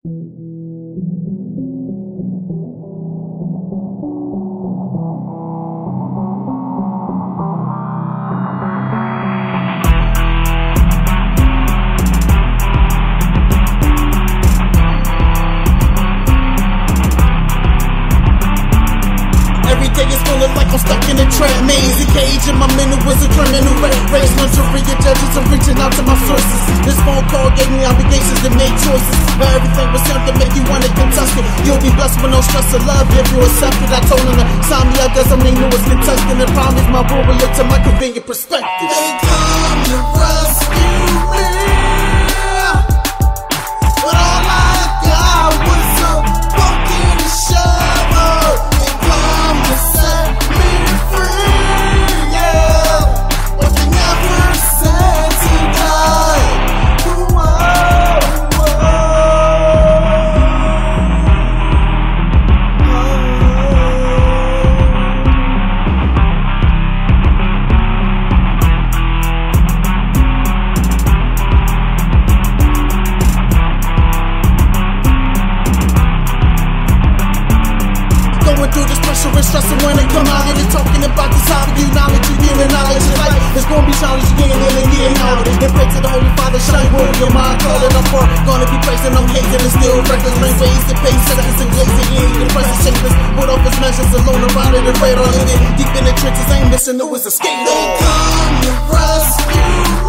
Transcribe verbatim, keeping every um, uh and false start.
Every day it's feeling like I'm stuck in a trap maze. A cage in my mental was a criminal race. Lingerie judges, I'm reaching out to my sources. This phone call gave me obligations to make choices, but everything was sent to make you want to contest it. You'll be blessed with no stress or love if you accept it. I told them to sign me up, cause I'm their newest contestant. And promise my rule will look to my convenient perspective. They come to rescue me, but all I got was a bucket of shovel. They come to set me free, yeah, but they never said to die. Through this pressure and stressing when they come out. They're talking about this hobby, you knowledge, you get knowledge. It's like it's gonna be challenged again and again. Now they pray to the Holy Father, shine word your mind, calling up for. Gonna be praising them, hating and still reckless. Rain ways to pay seconds and glazing in. The present shapeless, put off his measures alone around it and radar in it. Deep in the trenches, ain't missing, no, it's escape. They come to rescue.